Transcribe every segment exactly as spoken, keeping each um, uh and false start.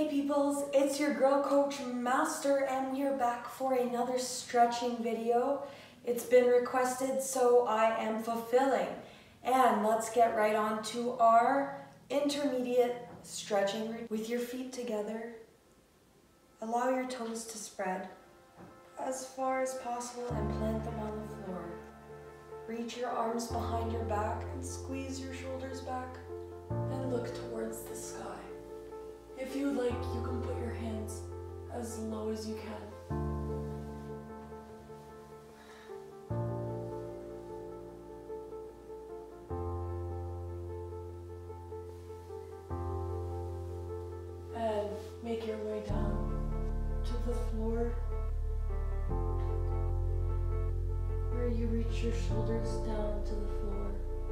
Hey peoples, it's your girl coach Master and we are back for another stretching video. It's been requested, so I am fulfilling. And let's get right on to our intermediate stretching with your feet together. Allow your toes to spread as far as possible and plant them on the floor. Reach your arms behind your back and squeeze your shoulders back and look towards the sky. If you like, you can put your hands as low as you can. And make your way down to the floor, where you reach your shoulders down to the floor.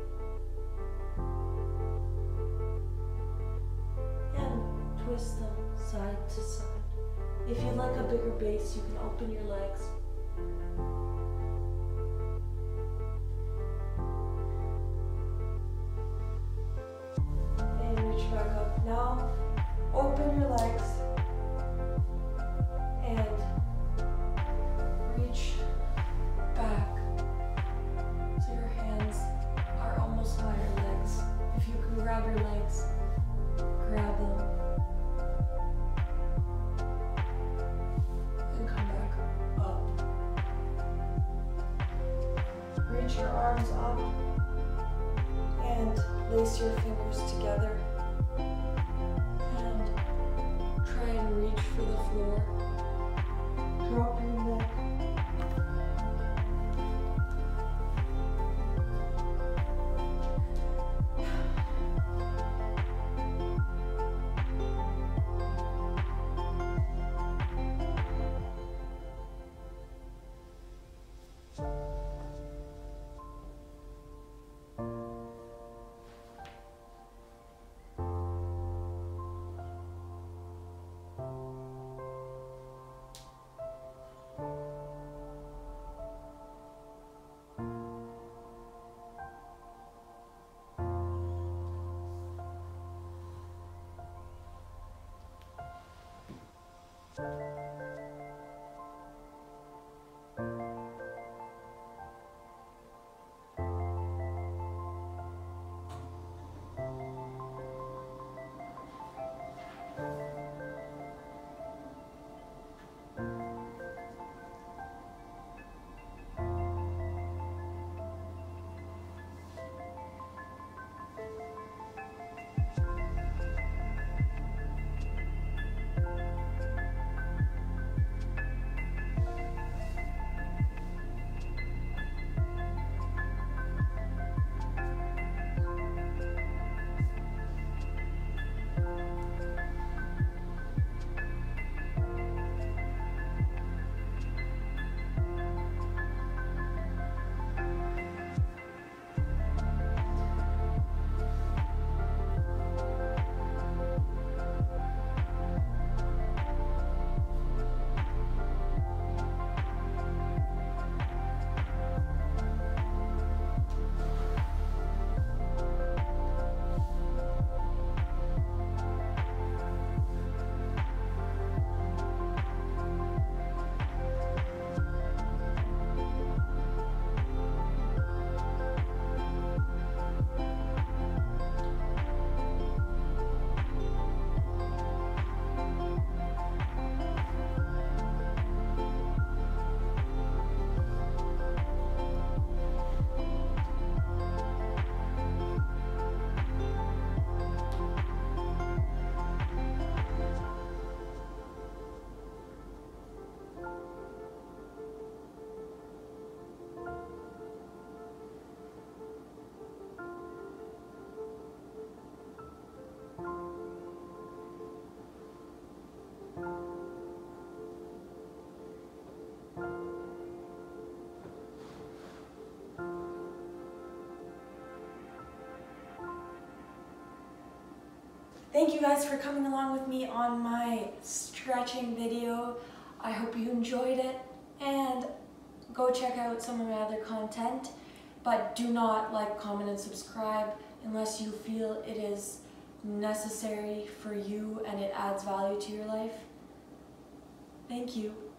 Twist them side to side. If you like a bigger base, you can open your legs. And reach back up. Now, open your legs and reach back so your hands are almost by your legs. If you can grab your legs, grab them. Reach your arms up and lace your fingers together and try and reach for the floor. Drop your neck. Thank you guys for coming along with me on my stretching video. I hope you enjoyed it, and go check out some of my other content, but do not like, comment, and subscribe unless you feel it is necessary for you and it adds value to your life, thank you.